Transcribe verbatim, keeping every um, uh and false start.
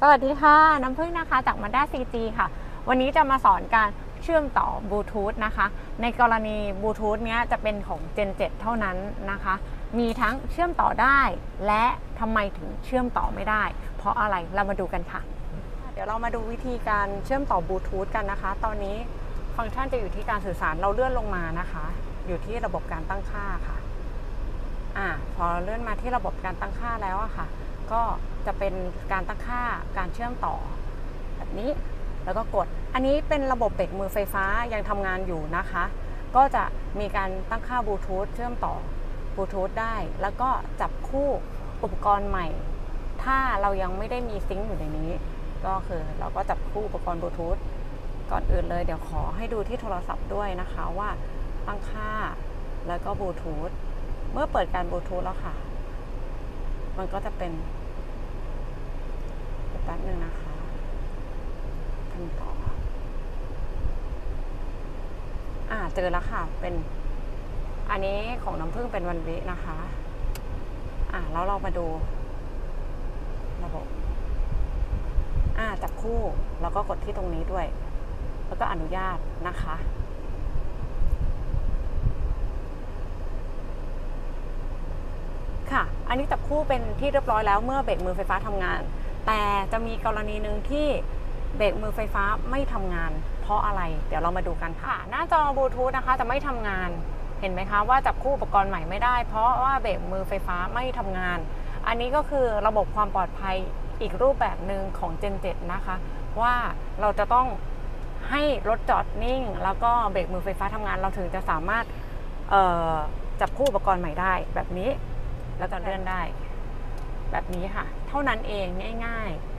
วัสดีค่ะน้ำพึ่งนะคะจาก Mazda ซี จี ค่ะวันนี้จะมาสอนการเชื่อมต่อบลูทูธนะคะในกรณีบลูทูธเนี้ยจะเป็นของ เจน เจ็ด เท่านั้นนะคะมีทั้งเชื่อมต่อได้และทำไมถึงเชื่อมต่อไม่ได้เพราะอะไรเรามาดูกันค่ะเดี๋ยวเรามาดูวิธีการเชื่อมต่อบลูทูธกันนะคะตอนนี้ฟังก์ชันจะอยู่ที่การสื่อสารเราเลื่อนลงมานะคะอยู่ที่ระบบการตั้งค่าค่ะอ่าพอเลื่อนมาที่ระบบการตั้งค่าแล้วอะค่ะก็จะเป็นการตั้งค่าการเชื่อมต่อแบบนี้แล้วก็กดอันนี้เป็นระบบเบรกมือไฟฟ้ายังทำงานอยู่นะคะก็จะมีการตั้งค่าบลูทูธเชื่อมต่อบลูทูธได้แล้วก็จับคู่อุปกรณ์ใหม่ถ้าเรายังไม่ได้มีซิงค์อยู่ในนี้ก็คือเราก็จับคู่อุปกรณ์บลูทูธก่อนอื่นเลยเดี๋ยวขอให้ดูที่โทรศัพท์ด้วยนะคะว่าตั้งค่าแล้วก็บลูทูธเมื่อเปิดการบลูทูธแล้วค่ะมันก็จะเป็นแป๊บนึงนะคะทำต่ออ่าเจอแล้วค่ะเป็นอันนี้ของน้ำผึ้งเป็นวันวินะคะอ่าแล้วเรามาดูระบบอ่าจับคู่แล้วก็กดที่ตรงนี้ด้วยแล้วก็อนุญาตนะคะค่ะอันนี้จับคู่เป็นที่เรียบร้อยแล้วเมื่อเบรกมือไฟฟ้าทำงานแต่จะมีกรณีหนึ่งที่เบรกมือไฟฟ้าไม่ทำงานเพราะอะไรเดี๋ยวเรามาดูกันค่ะหน้าจอบลูทูธนะคะจะไม่ทำงานเห็นไหมคะว่าจับคู่อุปกรณ์ใหม่ไม่ได้เพราะว่าเบรกมือไฟฟ้าไม่ทำงานอันนี้ก็คือระบบความปลอดภัยอีกรูปแบบหนึ่งของ เจน เจ็ด นะคะว่าเราจะต้องให้รถจอดนิ่งแล้วก็เบรกมือไฟฟ้าทำงานเราถึงจะสามารถจับคู่อุปกรณ์ใหม่ได้แบบนี้แล้วก็เลื่อนได้แบบนี้ค่ะเท่านั้นเองง่ายๆ